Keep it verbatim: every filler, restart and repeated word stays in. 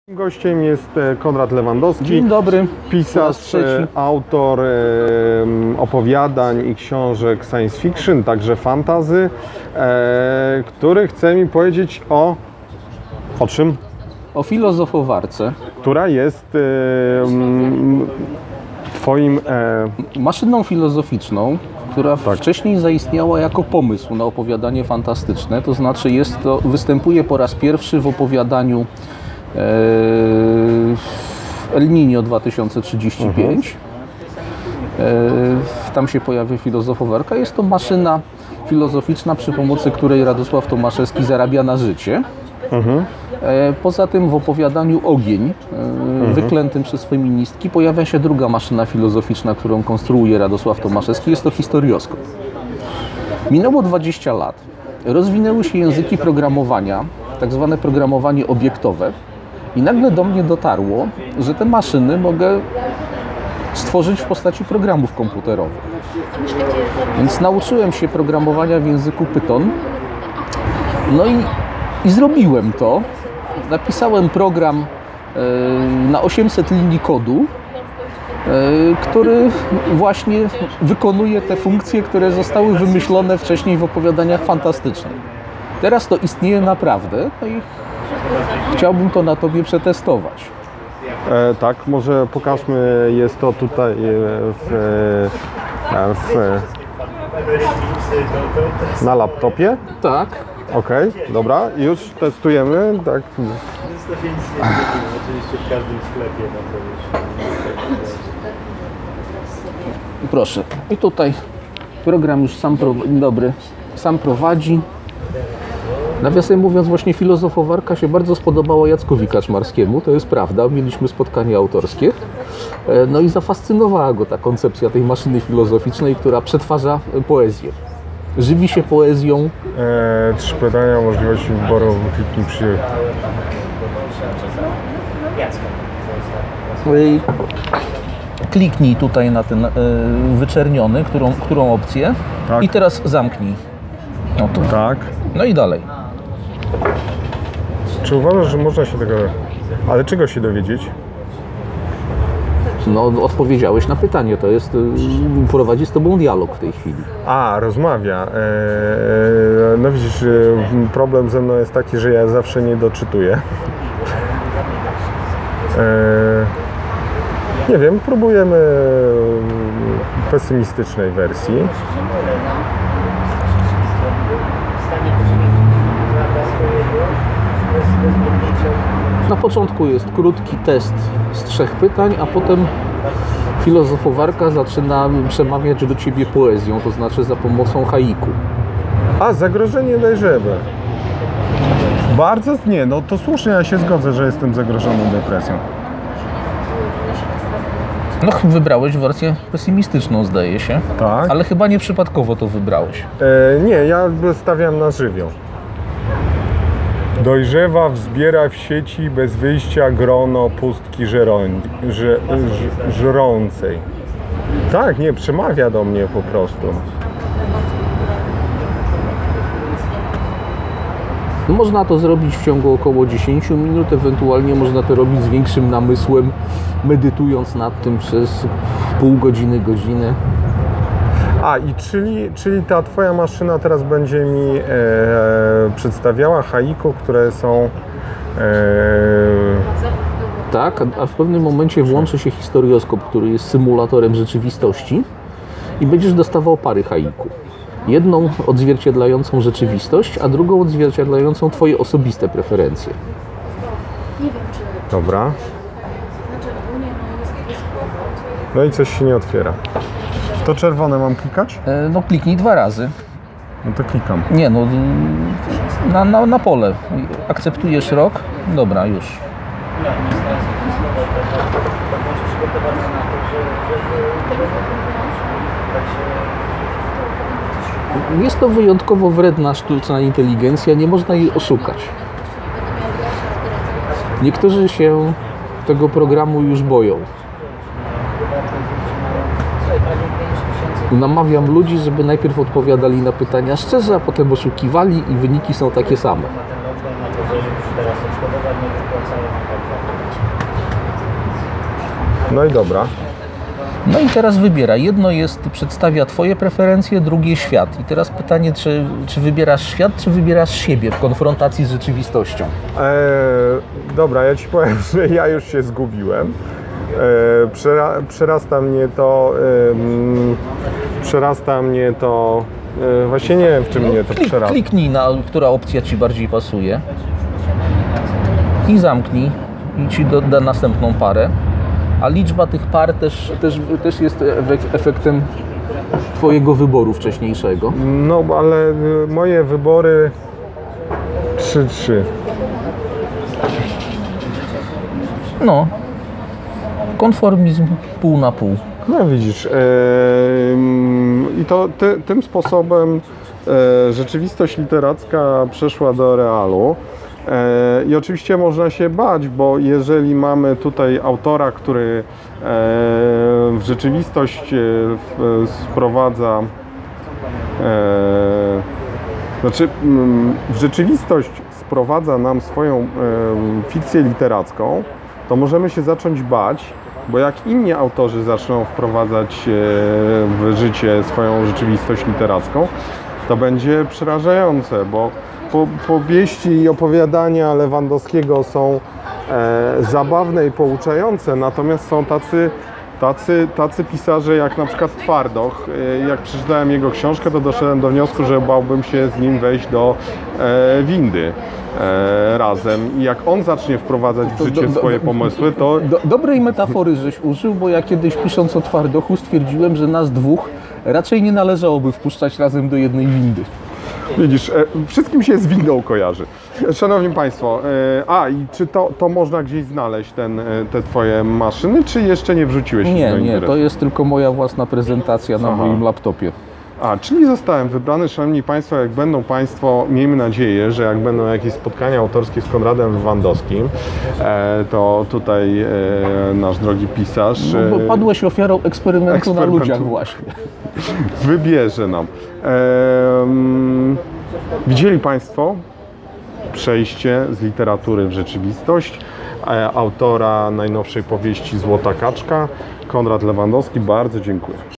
Gościem jest Konrad Lewandowski. Dzień dobry. Pisarz, autor opowiadań i książek science fiction, także fantasy, który chce mi powiedzieć o... o czym? O filozofowarce. Która jest twoim... Maszyną filozoficzną, która tak. wcześniej zaistniała jako pomysł na opowiadanie fantastyczne, to znaczy jest to, występuje po raz pierwszy w opowiadaniu El Niño dwa tysiące trzydzieści pięć. Mhm. Tam się pojawia filozofowarka. Jest to maszyna filozoficzna, przy pomocy której Radosław Tomaszewski zarabia na życie. Mhm. Poza tym w opowiadaniu Ogień, mhm. wyklętym przez feministki, pojawia się druga maszyna filozoficzna, którą konstruuje Radosław Tomaszewski. Jest to historioskop. Minęło dwadzieścia lat. Rozwinęły się języki programowania, tak zwane programowanie obiektowe. I nagle do mnie dotarło, że te maszyny mogę stworzyć w postaci programów komputerowych. Więc nauczyłem się programowania w języku Python. No i, i zrobiłem to. Napisałem program e, na osiemset linii kodu, e, który właśnie wykonuje te funkcje, które zostały wymyślone wcześniej w opowiadaniach fantastycznych. Teraz to istnieje naprawdę. No i chciałbym to na tobie przetestować. E, tak, może pokażmy, jest to tutaj w, w, na laptopie. Tak. Okej, okay, dobra, już testujemy. Tak. Oczywiście w każdym sklepie. Proszę. I tutaj program już sam, dobry, sam prowadzi. Nawiasem mówiąc, właśnie filozofowarka się bardzo spodobała Jackowi Kaczmarskiemu, to jest prawda, mieliśmy spotkanie autorskie. No i zafascynowała go ta koncepcja tej maszyny filozoficznej, która przetwarza poezję. Żywi się poezją. Eee, trzy pytania, możliwości wyboru, kliknij przy... Kliknij tutaj na ten e, wyczerniony, którą, którą opcję, tak. I teraz zamknij. No, tu. Tak. No i dalej. Czy uważasz, że można się tego... Ale czego się dowiedzieć? No, odpowiedziałeś na pytanie, to jest, prowadzi z tobą dialog w tej chwili. A, rozmawia. Eee, no widzisz, problem ze mną jest taki, że ja zawsze nie doczytuję. Eee, nie wiem, próbujemy pesymistycznej wersji. Na początku jest krótki test z trzech pytań, a potem filozofowarka zaczyna przemawiać do ciebie poezją, to znaczy za pomocą haiku. A, zagrożenie dojrzewe. Bardzo nie, no to słusznie, ja się zgodzę, że jestem zagrożony depresją. No, wybrałeś wersję pesymistyczną, zdaje się. Tak. Ale chyba nie przypadkowo to wybrałeś. E, nie, ja stawiam na żywioł. Dojrzewa, wzbiera w sieci bez wyjścia grono pustki żeroń, ż, ż, żrącej. Tak, nie, przemawia do mnie po prostu. No, można to zrobić w ciągu około dziesięć minut, ewentualnie można to robić z większym namysłem, medytując nad tym przez pół godziny, godzinę. A, i czyli, czyli ta twoja maszyna teraz będzie mi e, przedstawiała haiku, które są... E... Tak, a w pewnym momencie włączy się historioskop, który jest symulatorem rzeczywistości i będziesz dostawał pary haiku. Jedną odzwierciedlającą rzeczywistość, a drugą odzwierciedlającą twoje osobiste preferencje. Dobra. No i coś się nie otwiera. To czerwone mam klikać? E, no kliknij dwa razy. No to klikam. Nie, no na, na, na pole. Akceptujesz rok? Dobra, już. Jest to wyjątkowo wredna sztuczna inteligencja, nie można jej oszukać. Niektórzy się tego programu już boją. Namawiam ludzi, żeby najpierw odpowiadali na pytania szczerze, a potem oszukiwali i wyniki są takie same. Teraz odszkodowań nie wypłacają. No i dobra. No i teraz wybiera. Jedno jest, przedstawia Twoje preferencje, drugie świat. I teraz pytanie, czy, czy wybierasz świat, czy wybierasz siebie w konfrontacji z rzeczywistością? Eee, dobra, ja Ci powiem, że ja już się zgubiłem. Eee, przera, przerasta mnie to, em, przerasta mnie to, e, właśnie nie wiem, w czym mnie to Klik, przerasta. kliknij na, która opcja Ci bardziej pasuje i zamknij i Ci doda następną parę. A liczba tych par też, też, też jest efektem Twojego wyboru wcześniejszego. No, ale y, moje wybory trzy trzy. No, konformizm pół na pół. No widzisz, e, i to ty, tym sposobem e, rzeczywistość literacka przeszła do realu. E, I oczywiście można się bać, bo jeżeli mamy tutaj autora, który e, w rzeczywistość e, w, sprowadza, e, znaczy m, w rzeczywistość sprowadza nam swoją e, fikcję literacką, to możemy się zacząć bać, bo jak inni autorzy zaczną wprowadzać e, w życie swoją rzeczywistość literacką, to będzie przerażające, bo po, powieści i opowiadania Lewandowskiego są e, zabawne i pouczające, natomiast są tacy, tacy, tacy pisarze jak na przykład Twardoch. E, jak przeczytałem jego książkę, to doszedłem do wniosku, że bałbym się z nim wejść do e, windy e, razem i jak on zacznie wprowadzać w życie do, do, swoje pomysły, to... Do, dobrej metafory żeś użył, bo ja kiedyś pisząc o Twardochu stwierdziłem, że nas dwóch raczej nie należałoby wpuszczać razem do jednej windy. Widzisz, e, wszystkim się z windą kojarzy. Szanowni Państwo, e, a i czy to, to można gdzieś znaleźć, ten, e, te Twoje maszyny, czy jeszcze nie wrzuciłeś ich do Nie, nie, interesu? to jest tylko moja własna prezentacja na Aha. moim laptopie. A, czyli zostałem wybrany. Szanowni Państwo, jak będą Państwo, miejmy nadzieję, że jak będą jakieś spotkania autorskie z Konradem Lewandowskim, e, to tutaj e, nasz drogi pisarz No, bo padłeś ofiarą eksperymentu, Eksperymentu. na ludziach właśnie. wybierze nam. E, mm, widzieli Państwo przejście z literatury w rzeczywistość e, autora najnowszej powieści Złota Kaczka, Konrad Lewandowski. Bardzo dziękuję.